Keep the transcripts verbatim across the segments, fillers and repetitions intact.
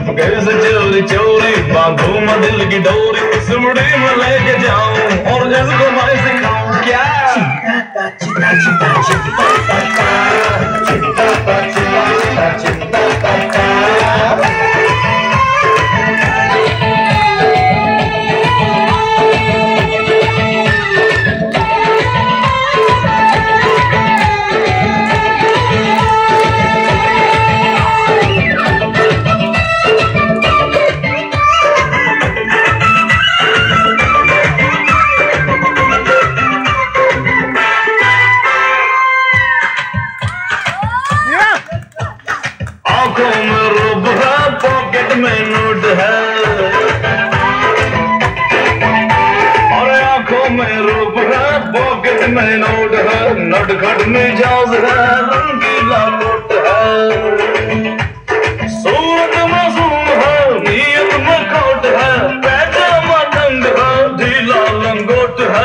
चुपके से चोरी चोरी बांधू मैं दिल की डोरी, सिमड़ी में लेके जाऊं और इसको मैं सिखाऊं क्या। चिंता चिंता चिंता चिंता चिंता चिंता चिंता पॉकेट में नोट है और आंखों में रूप है, पॉकेट में नोट है, नटखट मिजाज है, रंगीला नोट है, सूरत मासूम है, नीयत में खोट है, पैजामा तंग है, ढीला लंगोट है।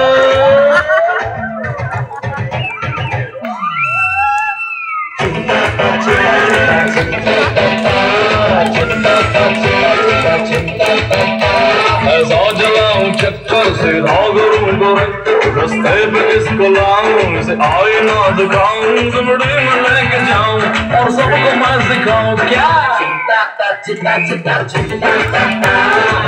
ऐसा जलाऊं चक्कर से करूं गोरे, रस्ते पे इसको लाऊं, इसे आईना दिखाऊं, सिमड़ी में लेके जाऊं और सबको मैं सिखाऊं क्या। चिंता चिंता चिंता चिंता